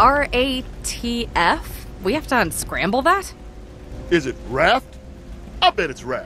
RATF? We have to unscramble that? Is it raft? I bet it's raft.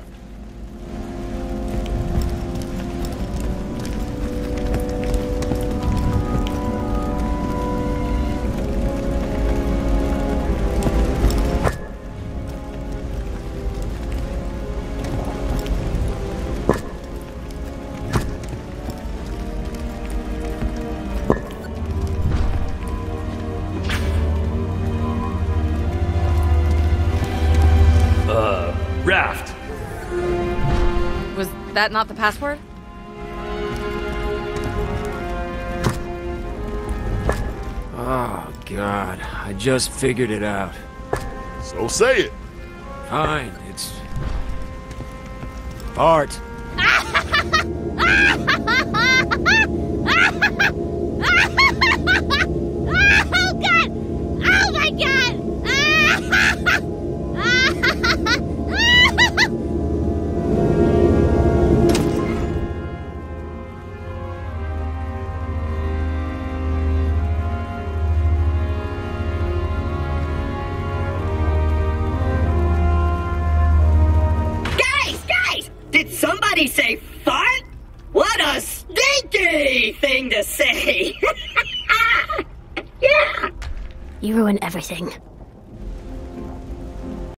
Raft. Was that not the password? Oh, God. I just figured it out. So say it. Fine, it's... Bart. Oh, God! Oh, my God! Guys! Did somebody say fart? What a stinky thing to say! Yeah! You ruin everything.